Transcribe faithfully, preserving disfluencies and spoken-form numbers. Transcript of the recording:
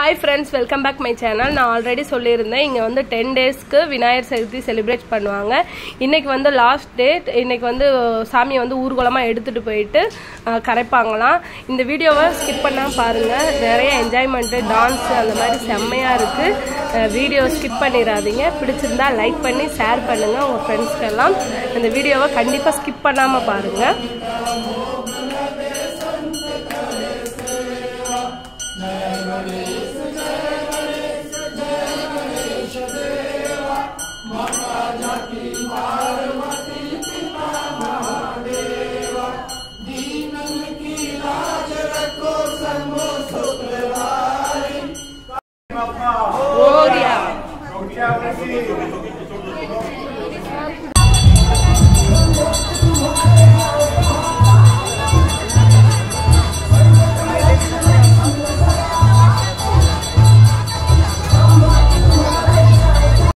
Hi friends, welcome back my channel. நான் already சொல்லியிருந்தேன் இங்க வந்து ten daysக்கு விநாயகர் சதுர்த்தி செலிப்ரேட் பண்ணுவாங்க. இன்னைக்கு வந்து லாஸ்ட் டேட். இன்னைக்கு வந்து சாமியை வந்து ஊர்வலமா எடுத்துட்டு போயிட்டு கரைப்பாங்களாம். இந்த வீடியோவை ஸ்கிப் பண்ணாம பாருங்க. நிறைய என்ஜாய்மென்ட், டான்ஸ் அந்த மாதிரி செம்மையா இருக்கு. வீடியோ ஸ்கிப் பண்ணிராதீங்க. பிடிச்சிருந்தா லைக் பண்ணி ஷேர் பண்ணுங்க உங்க ஃப்ரெண்ட்ஸ்க்கு எல்லாம். இந்த வீடியோவை கண்டிப்பா ஸ்கிப் பண்ணாம பாருங்க. Thank you.